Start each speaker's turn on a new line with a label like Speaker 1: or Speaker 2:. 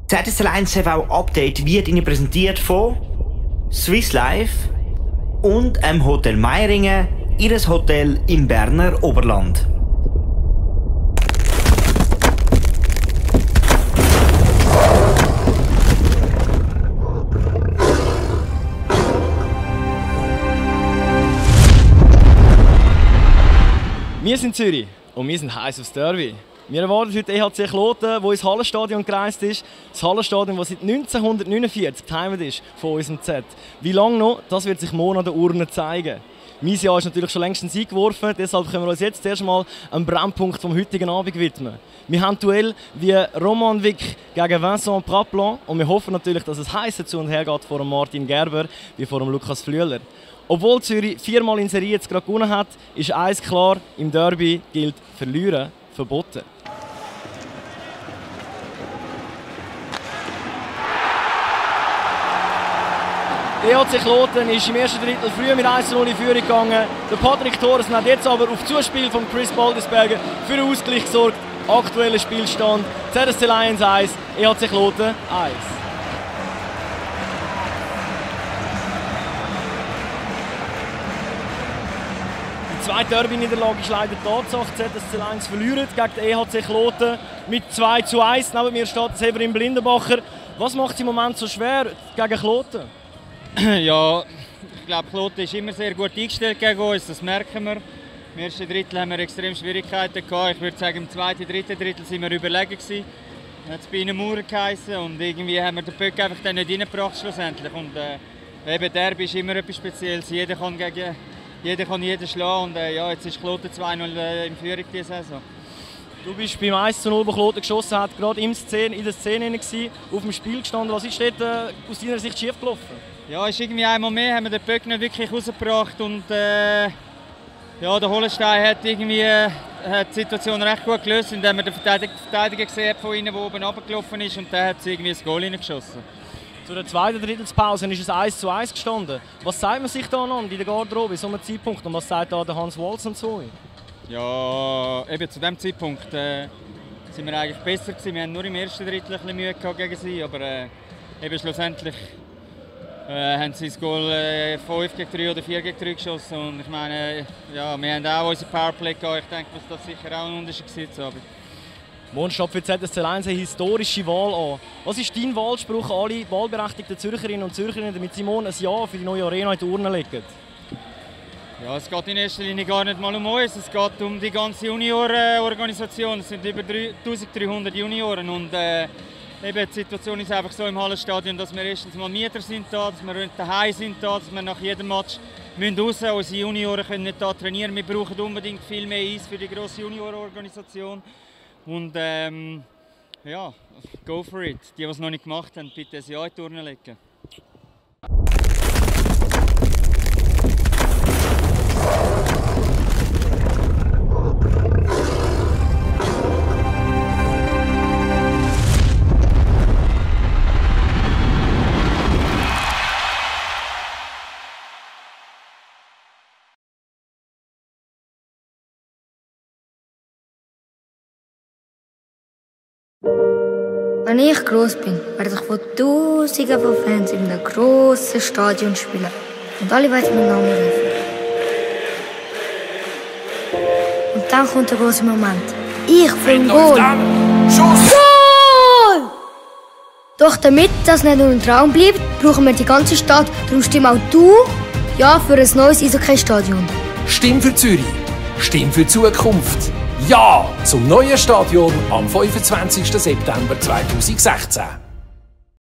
Speaker 1: ZSL 1 TV Update wird Ihnen präsentiert von Swiss Life und Hotel Meiringen, Ihres Hotel im Berner Oberland.
Speaker 2: Wir sind Zürich und wir sind heiß aufs Derby. Wir erwarten heute EHC Kloten, wo ins Hallenstadion gereist ist. Das Hallenstadion, das seit 1949 geheimt ist von unserem Z. Wie lange noch, das wird sich morgen an der Urne zeigen. Mein Jahr ist natürlich schon längst eingeworfen, deshalb können wir uns jetzt erst mal einem Brennpunkt vom heutigen Abend widmen. Wir haben ein Duell wie Roman Wick gegen Vincent Praplan und wir hoffen natürlich, dass es heißer zu und her geht vor Martin Gerber wie vor Lukas Flüeler. Obwohl Zürich 4-mal in Serie jetzt gerade gewonnen hat, ist eins klar: im Derby gilt Verlieren verboten. Der EHC Kloten ist im ersten Drittel früh mit 1:0 in Führung gegangen. Der Patrick Thorsen hat jetzt aber auf Zuspiel von Chris Baldisberger für den Ausgleich gesorgt. Aktueller Spielstand: ZSC Lions 1, EHC Kloten 1. Die zweite Derby-Niederlage ist leider Tatsache. ZSC Lions verliert gegen den EHC Kloten mit 2:1. Neben mir steht Severin Blindenbacher. Was macht es im Moment so schwer gegen Kloten?
Speaker 3: Ja, ich glaube, Kloten ist immer sehr gut eingestellt gegen uns, das merken wir. Im ersten Drittel haben wir extrem Schwierigkeiten gehabt. Ich würde sagen, im zweiten, dritten Drittel waren wir überlegen gewesen. Dann hat es bei ihnen Mauern geheissen und irgendwie haben wir den Böck einfach dann nicht reingebracht schlussendlich. Und eben Derby ist immer etwas Spezielles. Jeder kann jeden schlagen und ja, jetzt ist Kloten 2:0 in Führung diese Saison.
Speaker 2: Du bist beim 1:0, wo Kloten geschossen hat, gerade in der Szene auf dem Spiel gestanden. Was ist dort aus deiner Sicht schief gelaufen?
Speaker 3: Ja, ist irgendwie einmal mehr, haben wir den Böck nicht wirklich rausgebracht und ja, der Hollenstein hat irgendwie die Situation recht gut gelöst, indem er den Verteidiger gesehen hat von ihnen, der oben runtergelaufen ist, und der hat irgendwie das Goal reingeschossen.
Speaker 2: Zu der zweiten Drittelspause ist es 1:1 gestanden. Was sagt man sich da noch in der Garderobe, so einem Zeitpunkt, und was sagt da der Hans Walz und so?
Speaker 3: Ja, eben zu diesem Zeitpunkt sind wir eigentlich besser gewesen. Wir haben nur im ersten Drittel ein bisschen Mühe gehabt gegen sie, aber eben schlussendlich haben sie das Goal 5 gegen 3 oder 4 gegen 3 geschossen. Und ich meine, ja, wir haben auch unsere Powerplay gehabt. Ich denke, dass das sicher auch ein Unterschied war.
Speaker 2: Morgen steht für ZSC 1 eine historische Wahl an. Was ist dein Wahlspruch an alle wahlberechtigten Zürcherinnen und Zürcher, damit sie morgen ein Ja für die neue Arena in die Urne legen?
Speaker 3: Ja, es geht in erster Linie gar nicht mal um uns, es geht um die ganze Juniorenorganisation. Es sind über 1300 Junioren und eben die Situation ist einfach so im Hallenstadion, dass wir erstens mal Mieter sind da, dass wir daheim sind da, dass wir nach jedem Match raus müssen. Unsere Junioren können nicht da trainieren, wir brauchen unbedingt viel mehr Eis für die grosse Juniorenorganisation. Und ja, go for it. Die es noch nicht gemacht haben, bitte ein Ja in die Urne legen.
Speaker 4: Wenn ich gross bin, werde ich von Tausenden von Fans in einem grossen Stadion spielen. Und alle werden meinen Namen rufen. Und dann kommt der grosse Moment. Ich will ein Goal! Goal! Doch damit das nicht nur ein Traum bleibt, brauchen wir die ganze Stadt. Darum stimm auch du Ja für ein neues Eishockey-Stadion.
Speaker 5: Stimm für Zürich. Stimm für die Zukunft. Ja zum neuen Stadion am 25. September 2016.